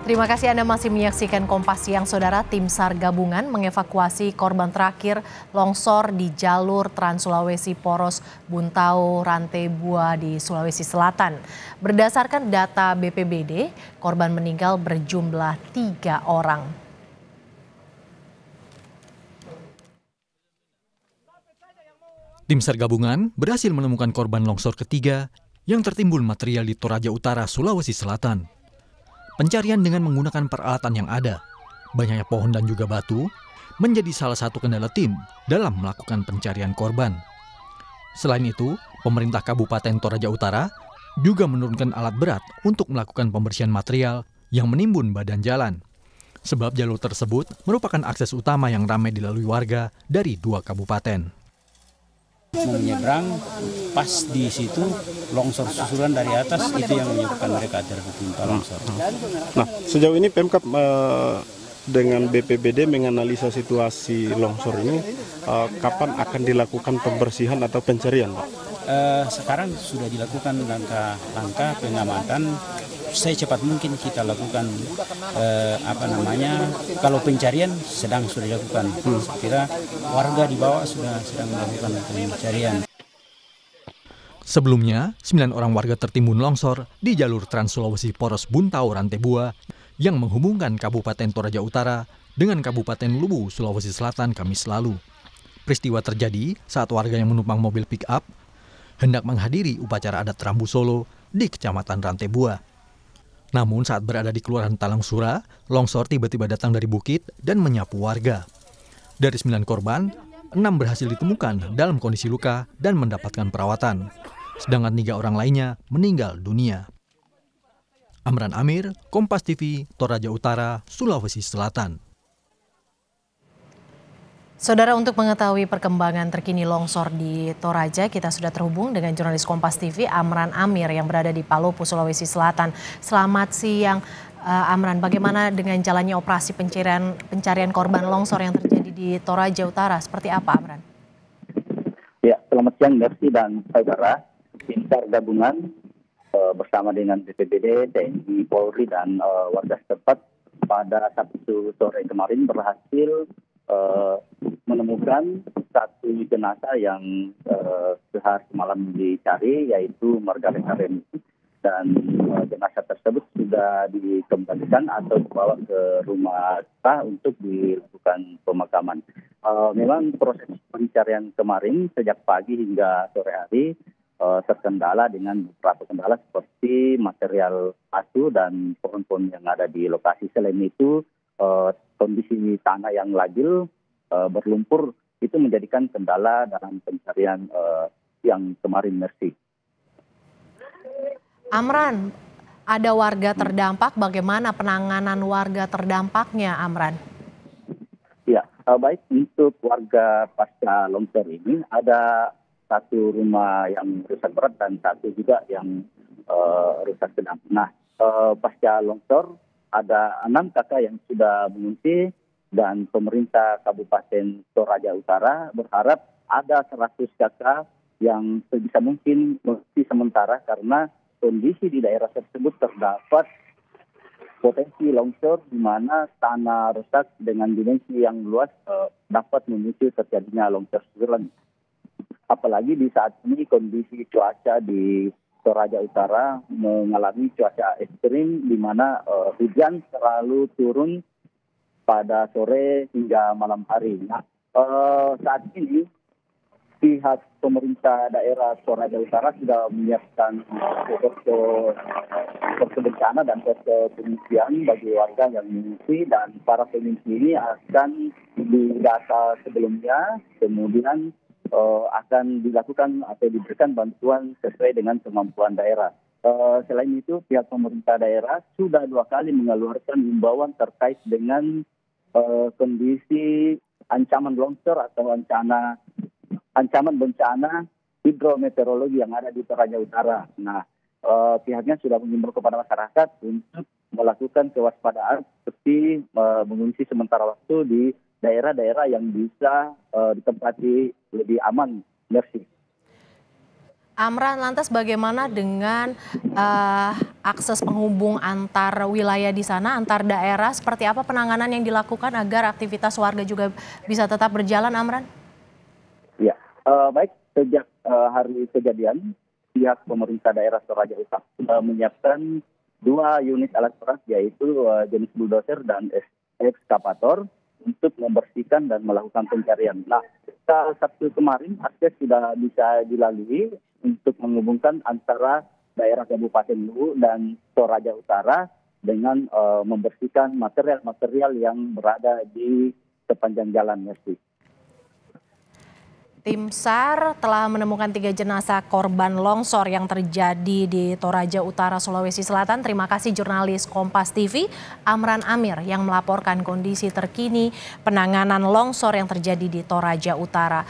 Terima kasih Anda masih menyaksikan Kompas Siang, Saudara. Tim SAR gabungan mengevakuasi korban terakhir longsor di jalur Trans Sulawesi Poros Buntau Rantai Bua di Sulawesi Selatan. Berdasarkan data BPBD, korban meninggal berjumlah 3 orang. Tim SAR gabungan berhasil menemukan korban longsor ketiga yang tertimbun material di Toraja Utara, Sulawesi Selatan. Pencarian dengan menggunakan peralatan yang ada, banyaknya pohon dan juga batu, menjadi salah satu kendala tim dalam melakukan pencarian korban. Selain itu, pemerintah Kabupaten Toraja Utara juga menurunkan alat berat untuk melakukan pembersihan material yang menimbun badan jalan. Sebab jalur tersebut merupakan akses utama yang ramai dilalui warga dari 2 kabupaten. Mau menyeberang, pas di situ longsor susulan dari atas itu yang menyebabkan mereka tertimpa longsor. Nah, sejauh ini Pemkab dengan BPBD menganalisa situasi longsor ini, kapan akan dilakukan pembersihan atau pencarian, Pak? Sekarang sudah dilakukan langkah-langkah pengamatan. Secepat mungkin kita lakukan kalau pencarian sudah dilakukan. Saya kira warga di bawah sedang melakukan pencarian. Sebelumnya, 9 orang warga tertimbun longsor di jalur Trans Sulawesi Poros Buntau Rantai Bua yang menghubungkan Kabupaten Toraja Utara dengan Kabupaten Luwu, Sulawesi Selatan Kamis lalu. Peristiwa terjadi saat warga yang menumpang mobil pick-up hendak menghadiri upacara adat Rambu Solo di Kecamatan Rantai Bua. Namun saat berada di Kelurahan Talangsura, longsor tiba-tiba datang dari bukit dan menyapu warga. Dari 9 korban, 6 berhasil ditemukan dalam kondisi luka dan mendapatkan perawatan. Sedangkan 3 orang lainnya meninggal dunia. Amran Amir, Kompas TV, Toraja Utara, Sulawesi Selatan. Saudara, untuk mengetahui perkembangan terkini longsor di Toraja, kita sudah terhubung dengan jurnalis Kompas TV Amran Amir yang berada di Palopo, Sulawesi Selatan. Selamat siang, Amran. Bagaimana dengan jalannya operasi pencarian korban longsor yang terjadi di Toraja Utara? Seperti apa, Amran? Ya, selamat siang, Mercy dan saudara. Tim SAR gabungan bersama dengan BPBD, TNI, Polri, dan warga setempat pada Sabtu sore kemarin berhasil menemukan satu jenazah yang sehari semalam dicari, yaitu Margaret Karen, dan jenazah tersebut sudah dikembalikan atau dibawa ke rumah untuk dilakukan pemakaman. Memang proses pencarian kemarin sejak pagi hingga sore hari terkendala dengan beberapa kendala seperti material batu dan pohon-pohon yang ada di lokasi. Selain itu, kondisi tanah yang labil berlumpur itu menjadikan kendala dalam pencarian yang kemarin, Mercy. Amran, ada warga terdampak. Bagaimana penanganan warga terdampaknya, Amran? Ya, baik, untuk warga pasca longsor ini ada satu rumah yang rusak berat dan satu juga yang rusak sedang. Nah, pasca longsor ada 6 kakak yang sudah mengungsi, dan pemerintah Kabupaten Toraja Utara berharap ada 100 kakak yang sebisa mungkin mengungsi sementara karena kondisi di daerah tersebut terdapat potensi longsor di mana tanah rusak dengan dimensi yang luas dapat memicu terjadinya longsor susulan. Apalagi di saat ini kondisi cuaca di Toraja Utara mengalami cuaca ekstrim di mana hujan selalu turun pada sore hingga malam hari. Nah, saat ini pihak pemerintah daerah Toraja Utara sudah menyiapkan posko bencana dan posko pengungsian bagi warga yang mengungsi, dan para pengungsi ini akan didata sebelumnya, kemudian akan dilakukan atau diberikan bantuan sesuai dengan kemampuan daerah. Selain itu, pihak pemerintah daerah sudah 2 kali mengeluarkan himbauan terkait dengan kondisi ancaman longsor atau ancaman bencana hidrometeorologi yang ada di Toraja Utara. Nah, pihaknya sudah mengimbau kepada masyarakat untuk melakukan kewaspadaan seperti mengungsi sementara waktu di daerah-daerah yang bisa ditempati lebih aman. Merci. Amran, lantas bagaimana dengan akses penghubung antar wilayah di sana, antar daerah? Seperti apa penanganan yang dilakukan agar aktivitas warga juga bisa tetap berjalan, Amran? Ya, baik, sejak hari kejadian, pihak pemerintah daerah Toraja Utara sudah menyiapkan 2 unit alat berat, yaitu jenis bulldozer dan ekskavator untuk membersihkan dan melakukan pencarian. Nah, Sabtu kemarin akses sudah bisa dilalui untuk menghubungkan antara daerah Kabupaten Luwu dan Toraja Utara dengan membersihkan material-material yang berada di sepanjang jalan, Mesty. Tim SAR telah menemukan 3 jenazah korban longsor yang terjadi di Toraja Utara, Sulawesi Selatan. Terima kasih jurnalis Kompas TV Amran Amir yang melaporkan kondisi terkini penanganan longsor yang terjadi di Toraja Utara.